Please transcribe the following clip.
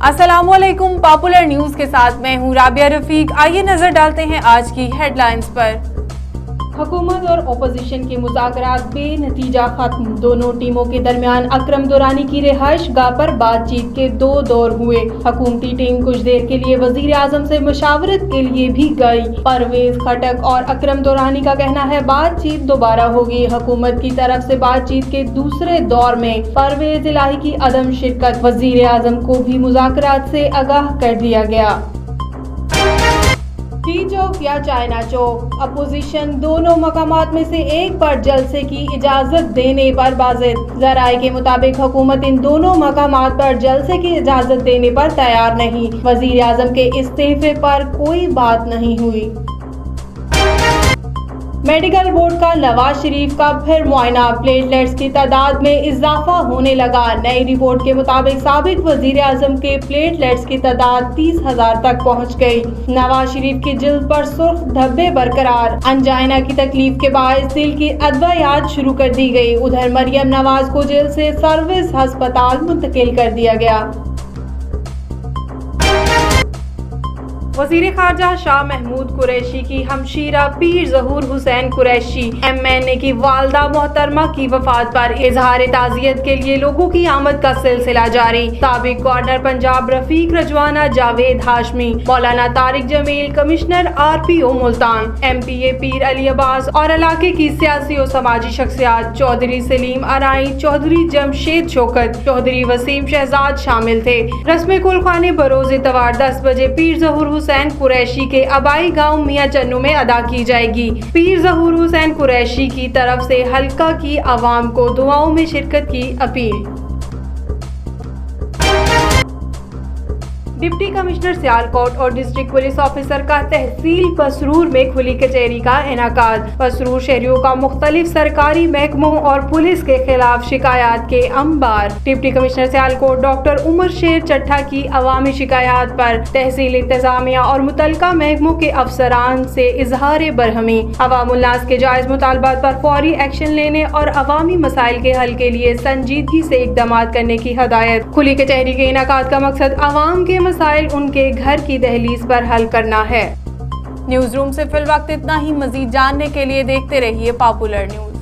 अस्सलामुअलैकुम। Popular news के साथ मैं हूँ राबिया रफीक। आइए नजर डालते हैं आज की हेडलाइंस पर। हुकूमत और ओपोजिशन के मुज़ाकरात बेनतीजा खत्म। दोनों टीमों के दरमियान अकरम दुरानी की रिहाइश गाह पर बातचीत के 2 दौर हुए। हुकूमती टीम कुछ देर के लिए वजीर आजम से मशावरत के लिए भी गई। परवेज खटक और अकरम दुरानी का कहना है बातचीत दोबारा होगी। हुकूमत की तरफ से बातचीत के दूसरे दौर में परवेज इलाही की अदम शिरकत। वजीर आजम को भी मुज़ाकरात से आगाह कर दिया गया। टी चौक या चाइना चौक, अपोजिशन दोनों मकामात में से एक पर जलसे की इजाजत देने पर बाजिद। जराये के मुताबिक हुकूमत इन दोनों मकामात पर जलसे की इजाजत देने पर तैयार नहीं। वजीर आजम के इस्तीफे पर कोई बात नहीं हुई। मेडिकल बोर्ड का नवाज शरीफ का फिर मुआयना। प्लेटलेट्स की तादाद में इजाफा होने लगा। नई रिपोर्ट के मुताबिक साबिक वजीर आजम के प्लेटलेट्स की तादाद 30,000 तक पहुंच गई। नवाज शरीफ की जिल्द पर सुर्ख धब्बे बरकरार। अंजाइना की तकलीफ के बायस दिल की अदवायात शुरू कर दी गई। उधर मरियम नवाज को जेल से सर्विस अस्पताल मुंतकिल कर दिया गया। वज़ीर ख़ारजा शाह महमूद कुरैशी की हमशीरा पीर ज़हूर हुसैन कुरैशी MNA की वालदा मोहतरमा की वफात पर इजहार ताज़ियत के लिए लोगों की आमद का सिलसिला जारी। साबिक governor Punjab Rafiq Rajwana, Javed Hashmi, Maulana Tariq Jameel, commissioner RPO Multan, MPA Pir Ali Abbas और इलाके की सियासी और समाजी शख्सियात चौधरी सलीम अराई, चौधरी जमशेद शौकत, चौधरी वसीम शहजाद शामिल थे। रस्म कुलखानी बरोज़ इतवार 10 बजे पीर ज़हूर हुसैन कुरैशी के आबाई गांव मियां चन्नू में अदा की जाएगी। पीर ज़हूर हुसैन कुरैशी की तरफ से हल्का की आवाम को दुआओं में शिरकत की अपील। डिप्टी कमिश्नर सियालकोट और डिस्ट्रिक्ट पुलिस ऑफिसर का तहसील पसरूर में खुली कचहरी का इनाकाद। पसरूर शहरियों का मुख्तलिफ सरकारी महकमों और पुलिस के खिलाफ शिकायत के अंबार। Deputy commissioner Sialkot doctor Umar Sher Chattha की अवामी शिकायत पर तहसील इंतजामिया और मुतलका महकमों के अफसरान से इजहार बरहमी। अवामुन्नास के जायज मुतालबात पर फौरी एक्शन लेने और अवामी मसाइल के हल के लिए संजीदगी से इकदाम करने की हदायत। खुली कचहरी के इनाकाद का मकसद अवाम के मसाइल उनके घर की दहलीज पर हल करना है। न्यूज़ रूम से फिलवक्त इतना ही। मजीद जानने के लिए देखते रहिए पॉपुलर न्यूज।